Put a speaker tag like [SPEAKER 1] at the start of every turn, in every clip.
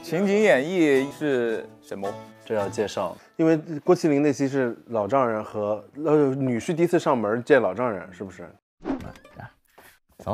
[SPEAKER 1] 情景演绎是什么？
[SPEAKER 2] 这要介绍，
[SPEAKER 3] 因为郭麒麟那期是老丈人和女婿第一次上门见老丈人，是不是？
[SPEAKER 4] 走。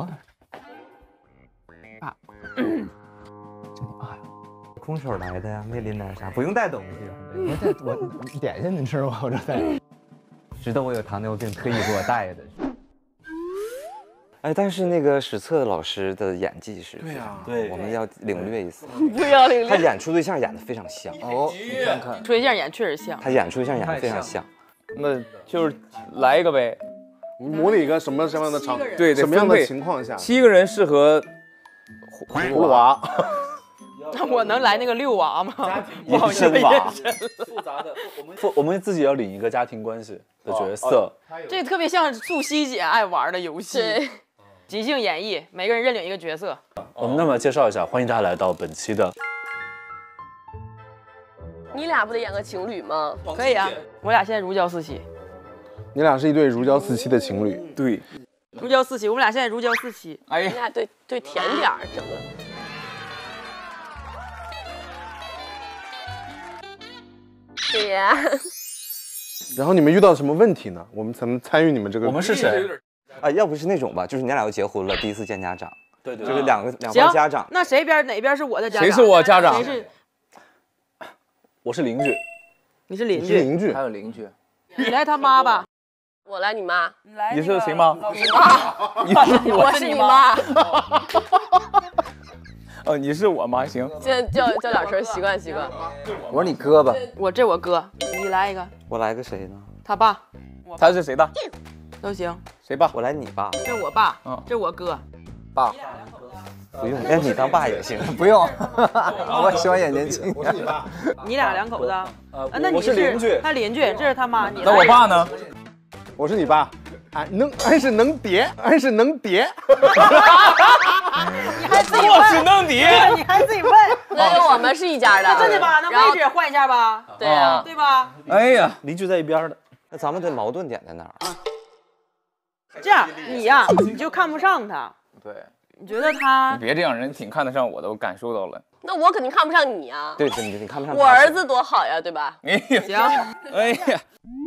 [SPEAKER 4] 爸，这你爸呀？空手来的呀，没拎点啥，不用带东西。我点心你吃吗？我这带。知道我有糖尿病，特意给我带的。
[SPEAKER 5] 哎，但是那个史册老师的演技是，
[SPEAKER 3] 对呀，
[SPEAKER 2] 对，
[SPEAKER 5] 我们要领略一次。
[SPEAKER 6] 不要领略。
[SPEAKER 5] 他演出对象演得非常像
[SPEAKER 2] 哦，你看看，
[SPEAKER 6] 对象演确实像，
[SPEAKER 5] 他演出对象演得非常像。
[SPEAKER 1] 那就是来一个呗。
[SPEAKER 3] 模拟一个什么样的场，
[SPEAKER 1] 对，
[SPEAKER 3] 什么样的情况下
[SPEAKER 1] ？7个人适合
[SPEAKER 3] 葫芦娃。
[SPEAKER 6] 那我能来那个6娃吗？
[SPEAKER 2] 隐身娃，复杂的。我们自己要领一个家庭关系的角色，
[SPEAKER 6] 这特别像素汐姐爱玩的游戏。即兴演绎，每个人认领一个角色。
[SPEAKER 2] 我们那么介绍一下，欢迎大家来到本期的。
[SPEAKER 7] 你俩不得演个情侣吗？
[SPEAKER 6] 可以啊，我俩现在如胶似漆。
[SPEAKER 3] 你俩是一对如胶似漆的情侣。
[SPEAKER 1] 对，
[SPEAKER 6] 如胶似漆，我们俩现在如胶似漆。
[SPEAKER 1] 哎呀，
[SPEAKER 7] 你俩对甜点儿整个。对呀。
[SPEAKER 3] 然后你们遇到什么问题呢？我们才能参与你们这个。
[SPEAKER 2] 我们是谁？
[SPEAKER 5] 啊，要不是那种吧，就是你俩要结婚了，第一次见家长，
[SPEAKER 2] 对，
[SPEAKER 5] 就是两方家长。
[SPEAKER 6] 那哪边是我的家长？
[SPEAKER 1] 谁是我家长？
[SPEAKER 6] 谁是？
[SPEAKER 2] 我是邻居。
[SPEAKER 6] 你是邻居。
[SPEAKER 3] 邻居。
[SPEAKER 1] 还有邻居。
[SPEAKER 6] 你来他妈吧。
[SPEAKER 7] 我来你妈。
[SPEAKER 1] 你是谁妈？
[SPEAKER 7] 我是你妈。
[SPEAKER 1] 哦，你是我妈，行。
[SPEAKER 7] 现在叫点声，习惯习惯。
[SPEAKER 4] 我说你哥吧。
[SPEAKER 6] 我哥，你来一个。
[SPEAKER 5] 我来个谁呢？
[SPEAKER 6] 他爸。
[SPEAKER 1] 他是谁的？
[SPEAKER 6] 都行。
[SPEAKER 1] 谁爸？
[SPEAKER 5] 我来你爸。
[SPEAKER 6] 这是我爸，这是我哥。
[SPEAKER 1] 爸。
[SPEAKER 5] 不用，让你当爸也行。
[SPEAKER 4] 不用，我喜欢演年轻。
[SPEAKER 3] 我是你爸。
[SPEAKER 6] 你俩两口子？那你
[SPEAKER 2] 是邻居。
[SPEAKER 6] 他邻居，这是他妈。
[SPEAKER 1] 那我爸呢？
[SPEAKER 3] 我是你爸。俺是能叠，俺是能叠。
[SPEAKER 6] 你还自己问？
[SPEAKER 1] 我是能叠。
[SPEAKER 6] 你还自己问？
[SPEAKER 7] 那我们是一家的。
[SPEAKER 6] 那真的吧？那位置换一下吧。
[SPEAKER 7] 对呀，
[SPEAKER 6] 对吧？
[SPEAKER 1] 哎呀，
[SPEAKER 2] 邻居在一边的。
[SPEAKER 5] 那咱们的矛盾点在哪儿？
[SPEAKER 6] 这样，你呀，你就看不上他。
[SPEAKER 1] 对。
[SPEAKER 6] 你觉得他？
[SPEAKER 1] 你别这样，人挺看得上我的，我感受到了。
[SPEAKER 7] 那我肯定看不上你啊。
[SPEAKER 5] 对，你看不上
[SPEAKER 7] 我儿子多好呀，对吧？
[SPEAKER 1] 哎呀，
[SPEAKER 6] 行。
[SPEAKER 1] 哎呀。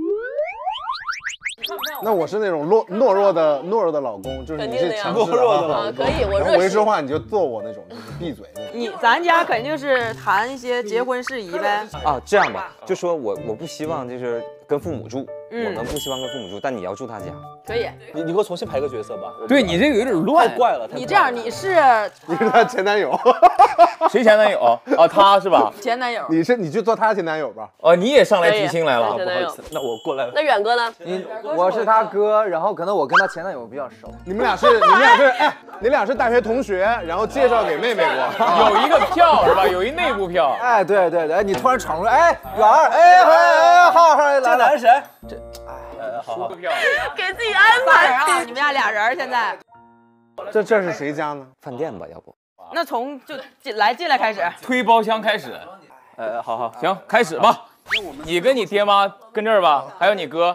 [SPEAKER 3] 那我是那种懦弱的老公，就是你是强势的
[SPEAKER 7] 老公，可以，
[SPEAKER 3] 我一说话你就揍我那种，就是闭嘴那种。
[SPEAKER 6] 咱家肯定是谈一些结婚事宜呗。
[SPEAKER 5] 啊，这样吧，就说我不希望就是跟父母住，我们不希望跟父母住，但你要住他家。
[SPEAKER 6] 可以。
[SPEAKER 2] 你给我重新排个角色吧。
[SPEAKER 1] 对你这个有点乱，
[SPEAKER 2] 太怪了。
[SPEAKER 6] 你这样，你是
[SPEAKER 3] 他前男友。
[SPEAKER 1] 谁前男友？哦，他是吧？
[SPEAKER 6] 前男友。
[SPEAKER 3] 你就做他前男友吧。
[SPEAKER 1] 哦，你也上来提亲来了。
[SPEAKER 7] 不好意思，
[SPEAKER 2] 那我过来了。
[SPEAKER 7] 那远哥呢？
[SPEAKER 4] 我是他哥，然后可能我跟他前男友比较熟。
[SPEAKER 3] 你俩是你俩是大学同学，然后介绍给妹妹过。
[SPEAKER 1] 有一个票是吧？有一内部票。
[SPEAKER 4] 哎，对，你突然闯出来，哎，远儿，哎，好，来，
[SPEAKER 2] 这男谁？
[SPEAKER 4] 这，
[SPEAKER 2] 哎，好，
[SPEAKER 7] 给自己安排
[SPEAKER 6] 啊！你们家俩人现在。
[SPEAKER 3] 这是谁家呢？
[SPEAKER 5] 饭店吧，要不？
[SPEAKER 6] 那从就进来开始，
[SPEAKER 1] 推包厢开始。
[SPEAKER 2] 好，
[SPEAKER 1] 行，开始吧。你跟你爹妈跟这儿吧，还有你哥。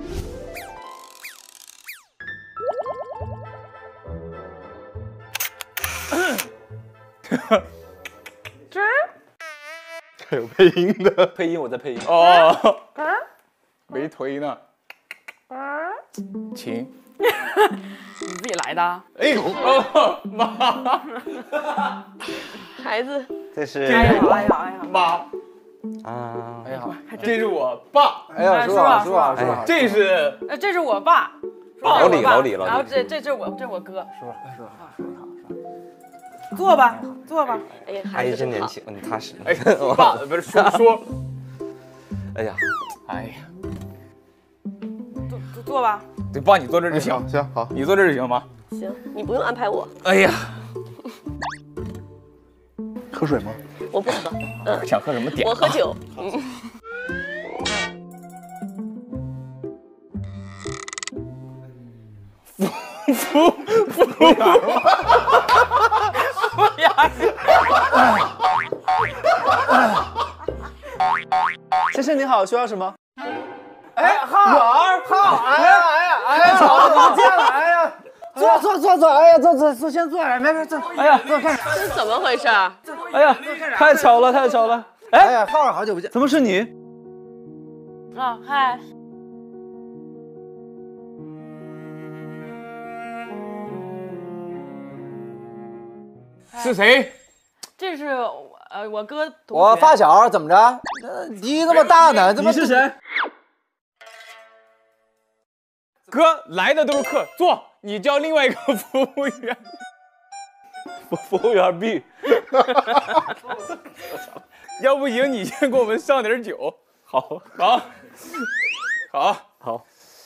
[SPEAKER 3] 这有配音的，
[SPEAKER 2] 配音我在配音。
[SPEAKER 1] 哦，没推呢。亲。
[SPEAKER 6] 你自己来的？
[SPEAKER 1] 哎呦，妈！
[SPEAKER 7] 孩子，
[SPEAKER 5] 这是。
[SPEAKER 6] 哎呀，
[SPEAKER 1] 妈！
[SPEAKER 5] 啊！
[SPEAKER 1] 哎呀，这是我爸。
[SPEAKER 4] 哎呀，说吧。
[SPEAKER 1] 这是。
[SPEAKER 6] 这是我爸。
[SPEAKER 5] 老李。
[SPEAKER 6] 然后这是我哥。
[SPEAKER 4] 说。
[SPEAKER 6] 坐吧。
[SPEAKER 7] 哎呀，
[SPEAKER 5] 阿姨真年轻，你踏实。
[SPEAKER 1] 哎，爸不是说。
[SPEAKER 5] 哎呀。
[SPEAKER 6] 坐吧。
[SPEAKER 1] 对，爸，你坐这儿就行。
[SPEAKER 3] 行，好，
[SPEAKER 1] 你坐这儿就行吗？
[SPEAKER 7] 行，你不用安排我。
[SPEAKER 1] 哎呀，
[SPEAKER 3] 喝水吗？
[SPEAKER 7] 我不喝。
[SPEAKER 1] 想喝什么点？
[SPEAKER 7] 我喝酒。
[SPEAKER 2] 先生您好，需要什么？
[SPEAKER 4] 哎，好，哎呀，好久不见了，哎呀，坐，哎呀，坐，先坐，没，坐，哎呀，坐，看，
[SPEAKER 7] 这怎么回事？
[SPEAKER 2] 哎呀，太巧了，太巧了！
[SPEAKER 8] 哎呀，浩儿好久不见，
[SPEAKER 2] 怎么是你？
[SPEAKER 6] 啊，嗨，
[SPEAKER 1] 是谁？
[SPEAKER 6] 这是我哥同学。
[SPEAKER 8] 我发小怎么着？你那么大呢？怎么？
[SPEAKER 2] 你是谁？
[SPEAKER 1] 哥来的都是客，坐。你叫另外一个服务员。
[SPEAKER 2] 服务员 B。
[SPEAKER 1] 要不行，你先给我们上点酒。
[SPEAKER 2] 好，
[SPEAKER 1] 好。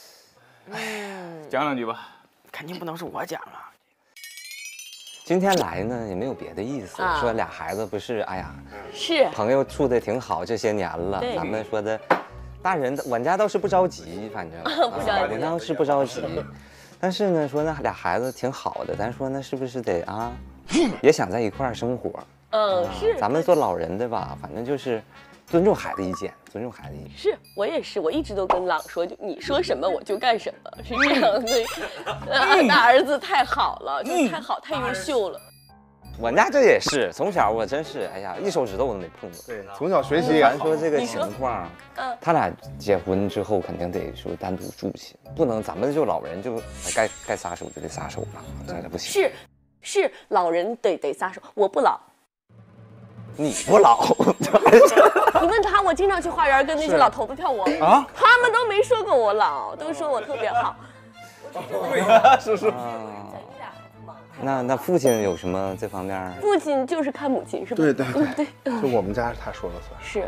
[SPEAKER 1] 讲两句吧。
[SPEAKER 6] 肯定不能是我讲了。
[SPEAKER 5] 今天来呢也没有别的意思，说俩孩子不是，哎呀，
[SPEAKER 7] 是
[SPEAKER 5] 朋友处的挺好，这些年了，
[SPEAKER 7] 对
[SPEAKER 5] 咱们说的，大人我家倒是不着急，反正
[SPEAKER 7] 不着急
[SPEAKER 5] 我倒是不着急，但是呢说那俩孩子挺好的，咱说那是不是得啊，也想在一块儿生活，
[SPEAKER 7] 是
[SPEAKER 5] 咱们做老人的吧，反正就是尊重孩子意见，尊重孩子意见。
[SPEAKER 7] 是我也是，我一直都跟朗说，就你说什么我就干什么，是这样的。大儿子太好了，就太好，太优秀了。
[SPEAKER 5] 我家这也是，从小我真是，哎呀，一手指头我都没碰过。
[SPEAKER 3] 对，从小学习也
[SPEAKER 5] 咱
[SPEAKER 3] 好。
[SPEAKER 5] 说这个情况，他俩结婚之后肯定得说单独住去，不能咱们就老人就该撒手就得撒手了，这不行。
[SPEAKER 7] 是，老人得撒手，我不老。
[SPEAKER 5] 你不老，
[SPEAKER 7] 你问他，我经常去花园跟那些老头子跳舞啊，他们都没说过我老，都说我特别好。
[SPEAKER 2] 是。
[SPEAKER 5] 那父亲有什么这方面？
[SPEAKER 7] 父亲就是看母亲是吧？
[SPEAKER 3] 对，就我们家他说了算。
[SPEAKER 7] 是。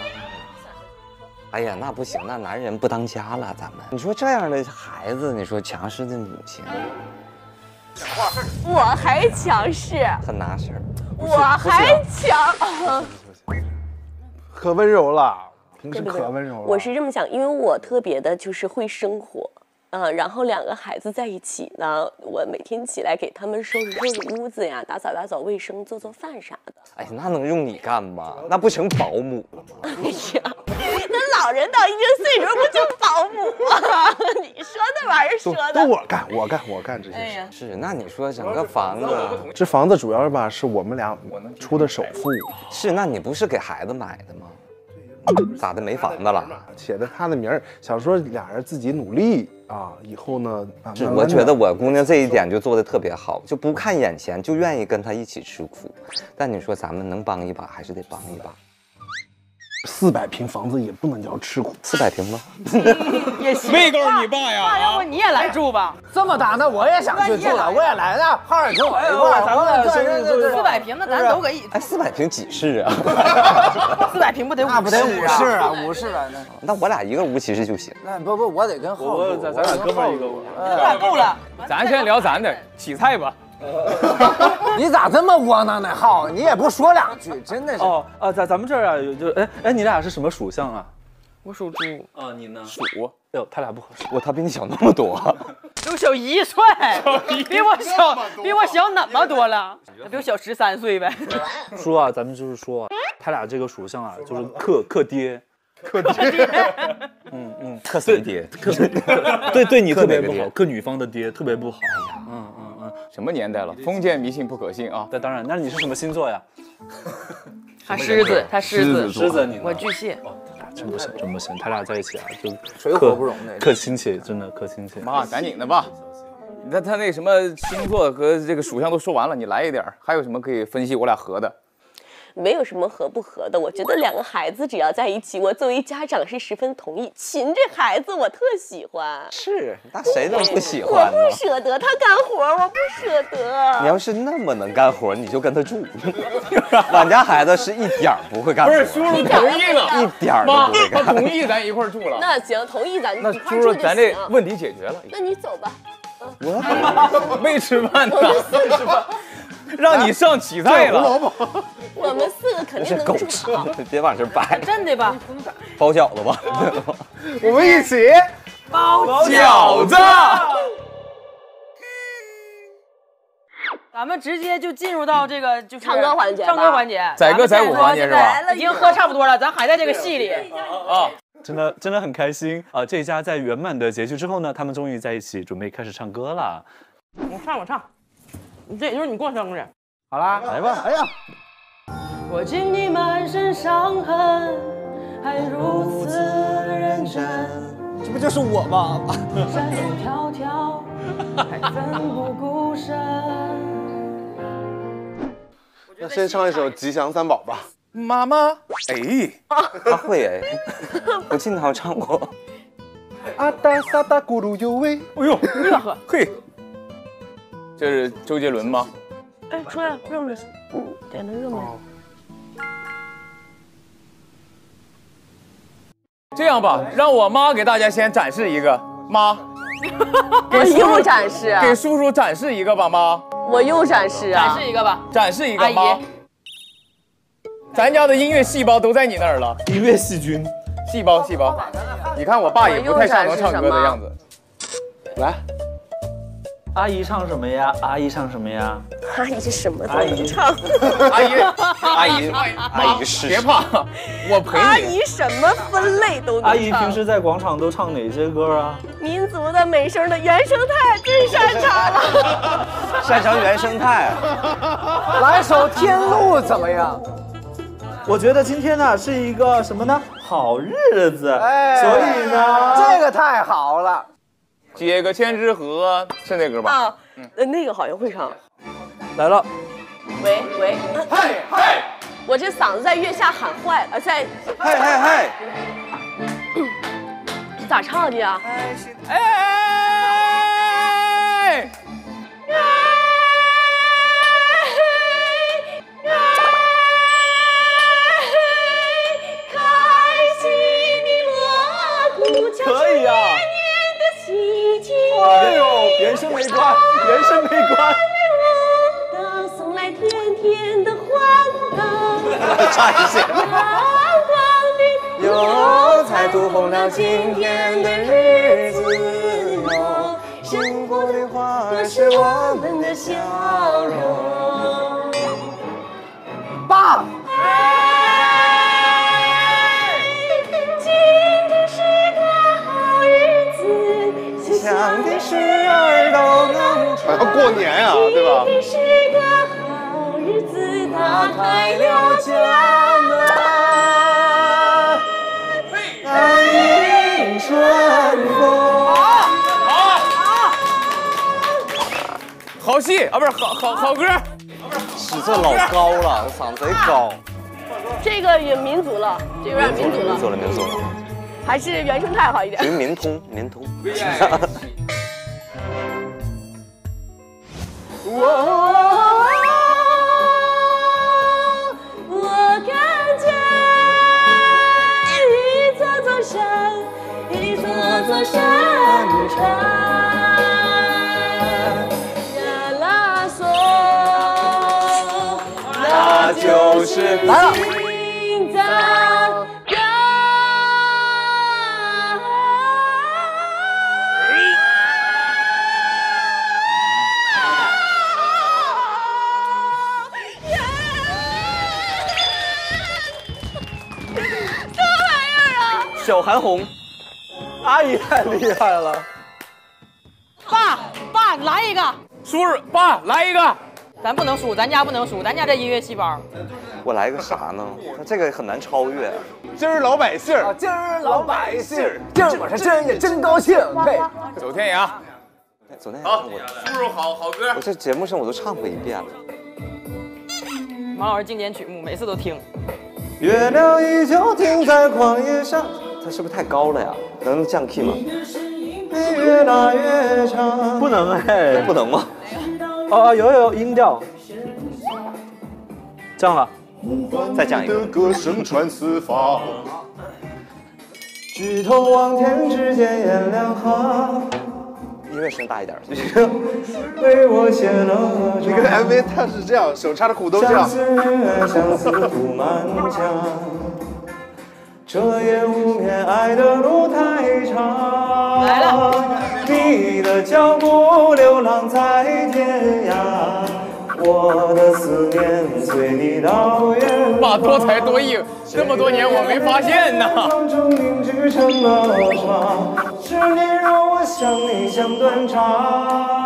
[SPEAKER 5] 哎呀，那不行，那男人不当家了，咱们。你说这样的孩子，你说强势的母亲，
[SPEAKER 7] 我还强势，
[SPEAKER 5] 很拿事儿。
[SPEAKER 7] 我还强，
[SPEAKER 3] 可温柔了，平时可温柔了。
[SPEAKER 7] 我是这么想，因为我特别的就是会生活，然后两个孩子在一起呢，我每天起来给他们收拾屋子呀，打扫卫生，做饭啥的。
[SPEAKER 5] 哎呀，那能用你干吗？那不成保姆了吗？
[SPEAKER 7] 哎呀，那老人到一定岁数不就保姆吗？你说那玩意儿说的。
[SPEAKER 3] 都我干这些事。
[SPEAKER 5] 是，那你说整个房子，
[SPEAKER 3] 这房子主要吧是我们俩出的首付。
[SPEAKER 5] 是，那你不是给孩子买的吗？咋的没房子了？
[SPEAKER 3] 写的他的名儿，想说俩人自己努力啊，以后呢，
[SPEAKER 5] 是，我觉得我姑娘这一点就做的特别好，就不看眼前，就愿意跟他一起吃苦。但你说咱们能帮一把，还是得帮一把。
[SPEAKER 3] 400平房子也不能叫吃苦
[SPEAKER 5] ，400平吗？
[SPEAKER 6] 也行。
[SPEAKER 1] 没告诉你爸呀？
[SPEAKER 6] 爸，要不你也来住吧？
[SPEAKER 8] 这么大，那我也想去住了，我也来了。浩儿跟我一块儿，咱们
[SPEAKER 6] 这400平，那咱都可以。
[SPEAKER 5] 哎，400平几室啊
[SPEAKER 6] ？400平不得
[SPEAKER 8] 那不得5室啊，5室了
[SPEAKER 5] 那我俩一个屋其实就行。
[SPEAKER 8] 那不，我得跟浩儿，
[SPEAKER 2] 咱俩哥们儿一个屋。
[SPEAKER 6] 那够了。
[SPEAKER 1] 咱先聊咱的，起菜吧。
[SPEAKER 8] 你咋这么窝囊呢，浩？你也不说两句，真的是。
[SPEAKER 2] 咱们这儿啊，就你俩是什么属相啊？
[SPEAKER 6] 我属猪。
[SPEAKER 2] 啊，你呢？
[SPEAKER 1] 鼠。
[SPEAKER 2] 哎呦，他俩不合适。
[SPEAKER 5] 他比你小那么多，
[SPEAKER 6] 比我小1岁，比我小那么多了，比我小13岁呗。
[SPEAKER 2] 说啊，咱们就是说，他俩这个属相啊，就是克爹。克谁爹？对你特别不好，克女方的爹特别不好。
[SPEAKER 1] 什么年代了？封建迷信不可信啊！
[SPEAKER 2] 那当然，那你是什么星座呀？
[SPEAKER 6] 他狮子，
[SPEAKER 2] 狮子你呢？
[SPEAKER 6] 我巨蟹。
[SPEAKER 2] 真不行，真不行，他俩在一起啊，就
[SPEAKER 8] 水火不容的，
[SPEAKER 2] 克亲戚，真的克亲戚。
[SPEAKER 1] 妈，赶紧的吧！他那什么星座和这个属相都说完了，你来一点，还有什么可以分析我俩合的？
[SPEAKER 7] 没有什么合不合的，我觉得两个孩子只要在一起，我作为家长是十分同意。秦这孩子我特喜欢，
[SPEAKER 5] 是，那谁能不喜欢呢？
[SPEAKER 7] 我不舍得他干活，我不舍得。
[SPEAKER 5] 你要是那么能干活，你就跟他住。俺家孩子是一点不会干活，
[SPEAKER 1] 不是叔叔同意了，
[SPEAKER 5] 一点都不会干。
[SPEAKER 1] 他同意咱一块住了。
[SPEAKER 7] 那行，同意咱
[SPEAKER 1] 那叔叔咱这问题解决了。
[SPEAKER 7] 那你走吧。
[SPEAKER 5] 我
[SPEAKER 1] 没吃饭呢，让你上起菜了。
[SPEAKER 7] 我们4个肯定能住好。
[SPEAKER 5] 别往这摆，
[SPEAKER 6] 真的吧？
[SPEAKER 5] 包饺子吧。
[SPEAKER 3] 我们一起
[SPEAKER 6] 包
[SPEAKER 1] 饺子。
[SPEAKER 6] 咱们直接就进入到这个就是
[SPEAKER 7] 唱歌环节，
[SPEAKER 1] 载歌载舞环节是吧？
[SPEAKER 6] 已经喝差不多了，咱还在这个戏里
[SPEAKER 1] 啊。
[SPEAKER 2] 真的很开心啊！这一家在圆满的结局之后呢，他们终于在一起，准备开始唱歌了。
[SPEAKER 6] 我唱，这也就是你过生日。
[SPEAKER 8] 好啦，来吧！哎呀。
[SPEAKER 6] 我见你满身伤痕，还如此认真。
[SPEAKER 8] 这不就是我吗？
[SPEAKER 6] 山水迢迢，还奋不顾身。
[SPEAKER 3] 那先唱一首《吉祥三宝》吧。
[SPEAKER 1] 妈妈，哎，
[SPEAKER 5] 他会哎，我经常唱过。
[SPEAKER 3] 阿达萨达咕噜哟喂，
[SPEAKER 1] 哎呦，嘿，这是周杰伦吗？
[SPEAKER 7] 哎，出来了，热没？点的热没？
[SPEAKER 1] 这样吧，让我妈给大家先展示一个，妈，
[SPEAKER 7] 我又展示啊，
[SPEAKER 1] 给叔叔展示一个吧，妈，
[SPEAKER 7] 我又展示啊，
[SPEAKER 6] 展示一个吧，
[SPEAKER 1] 展示一个，
[SPEAKER 6] 阿姨
[SPEAKER 1] 妈。咱家的音乐细胞都在你那儿了，
[SPEAKER 2] 音乐细菌，
[SPEAKER 1] 细胞。你看我爸也不太像能唱歌的样子。
[SPEAKER 3] 来，
[SPEAKER 2] 阿姨唱什么呀？阿姨唱什么呀？
[SPEAKER 7] 阿姨是什么都能唱，
[SPEAKER 5] 阿姨是
[SPEAKER 1] 别怕，我陪
[SPEAKER 7] 阿
[SPEAKER 1] 你。
[SPEAKER 7] 姨什么分类都能唱。
[SPEAKER 2] 阿姨平时在广场都唱哪些歌啊？
[SPEAKER 7] 民族的美声的原生态最擅长了。
[SPEAKER 5] 擅长原生态。
[SPEAKER 8] 来首《天路》怎么样？
[SPEAKER 2] 我觉得今天呢是一个什么呢？好日子，
[SPEAKER 8] 哎
[SPEAKER 2] 所以呢，
[SPEAKER 8] 这个太好了。
[SPEAKER 1] 接个千纸鹤是那歌吧？
[SPEAKER 7] 啊，那个好像会唱。
[SPEAKER 2] 来了，
[SPEAKER 7] 喂，嘿，我这嗓子在月下喊坏了，在
[SPEAKER 5] 嘿嘿嘿，
[SPEAKER 7] 咋唱的呀？
[SPEAKER 1] 哎，
[SPEAKER 2] 可以呀。哎呦，原声没关，原声没关。
[SPEAKER 7] 送来甜甜的欢乐，
[SPEAKER 5] 差一些。
[SPEAKER 7] 有才读红了今天的日子哟，生活的花儿是我们的笑容。
[SPEAKER 8] 爸，
[SPEAKER 7] 今天是个好日子，
[SPEAKER 5] 想的事儿都能
[SPEAKER 3] 好像过年啊，对吧？
[SPEAKER 7] 今天是个好日子，打开了家门，
[SPEAKER 5] 迎春风。
[SPEAKER 1] 好戏啊，不是好歌。
[SPEAKER 5] 尺寸老高了，嗓子贼高。
[SPEAKER 7] 这个也民族了，这有点民族了，
[SPEAKER 5] 民族了。
[SPEAKER 7] 还是原生态好一点。
[SPEAKER 5] 属于民通。
[SPEAKER 7] 我看见一座座山，一座座山川，呀啦嗦，那就是
[SPEAKER 8] 来了。
[SPEAKER 7] 心脏呀。
[SPEAKER 5] 小韩红，
[SPEAKER 2] 阿姨太厉害了。
[SPEAKER 6] 爸，来一个，
[SPEAKER 1] 叔叔，爸来一个。
[SPEAKER 6] 咱不能输，咱家不能输，咱家这音乐细胞。
[SPEAKER 5] 我来个啥呢？这个很难超越。
[SPEAKER 3] 今儿老百姓，
[SPEAKER 8] 今儿老百姓，今儿我是真也真高兴。嘿，
[SPEAKER 1] 走天涯。
[SPEAKER 5] 昨天也
[SPEAKER 1] 好
[SPEAKER 5] 唱过，
[SPEAKER 1] 叔叔好歌。
[SPEAKER 5] 我这节目上我都唱过一遍了。
[SPEAKER 6] 王老师经典曲目，每次都听。
[SPEAKER 5] 月亮依旧停在旷野上，它是不是太高了呀？能降 key 吗？越拉越长，
[SPEAKER 2] 不能哎，
[SPEAKER 5] 不能吗？
[SPEAKER 2] 哦，有音调，这样了，
[SPEAKER 5] 再讲一个。
[SPEAKER 3] 歌声传四方，
[SPEAKER 5] 举头望天，只见颜良好。音乐声大一点。为我写了
[SPEAKER 3] 这个 MV 它是这样，手插着裤兜这样。
[SPEAKER 5] 相思路漫长，这也无眠，爱的路太长。
[SPEAKER 6] 来了，
[SPEAKER 5] 你的脚步流浪在天涯，我的思念随你到远方。
[SPEAKER 1] 爸多才多艺，这么多年我没发现呢。
[SPEAKER 5] 中凝聚成了沙，是你让我想你像断肠。